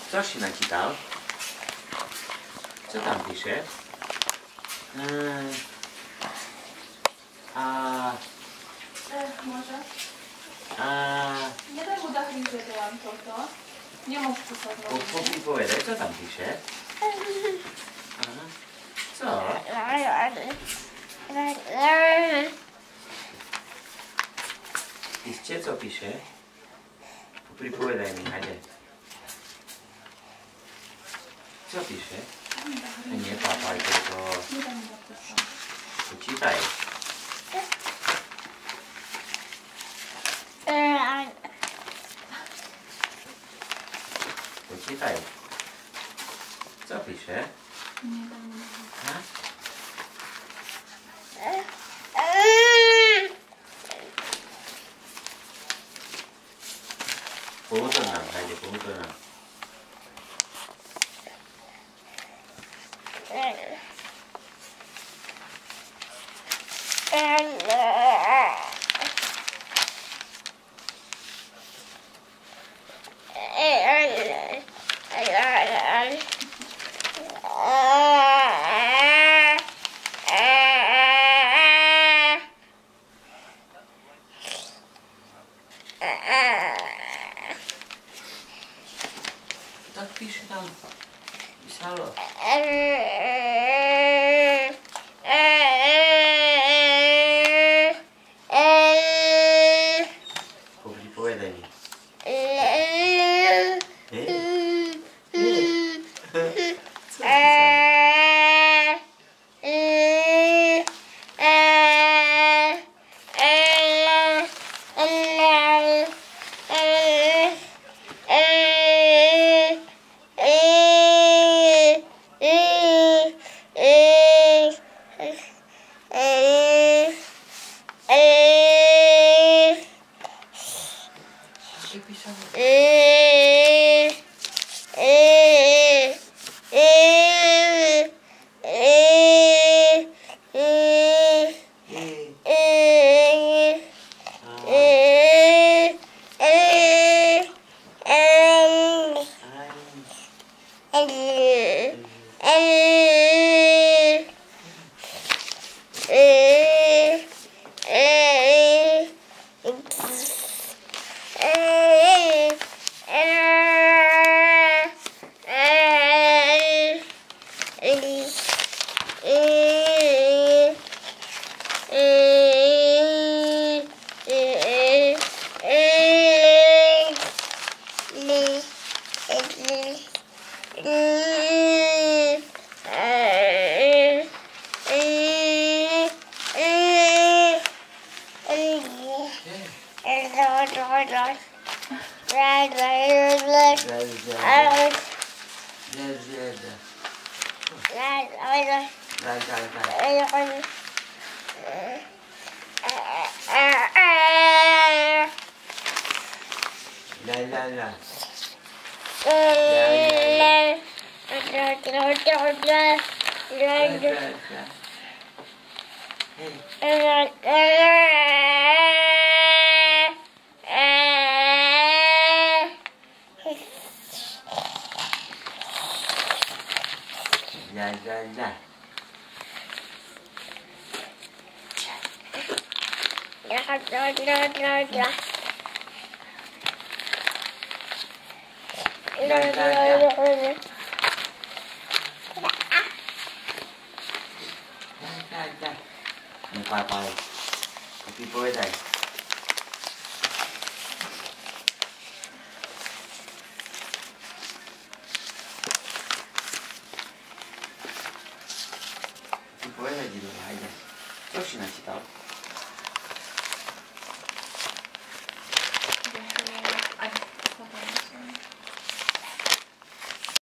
Co si načítal? Co tam píše? Może. Nie daj mu dachy, że dałam to. Nie mów tu sobie. Powiedaj, co tam pisze? Co? Piszcie, co pisze? Pripovedaj mi, hajde. Co pisze? Nie papaj, tylko počítaj. Počítaj. Co pisze? Pouto nám, hajde, pouto nám. Tak píše tam. Písalo. Povedaj mi. Co Nie papaj. Povedaj. Povedaj, Dido, hajde. Co si načítal?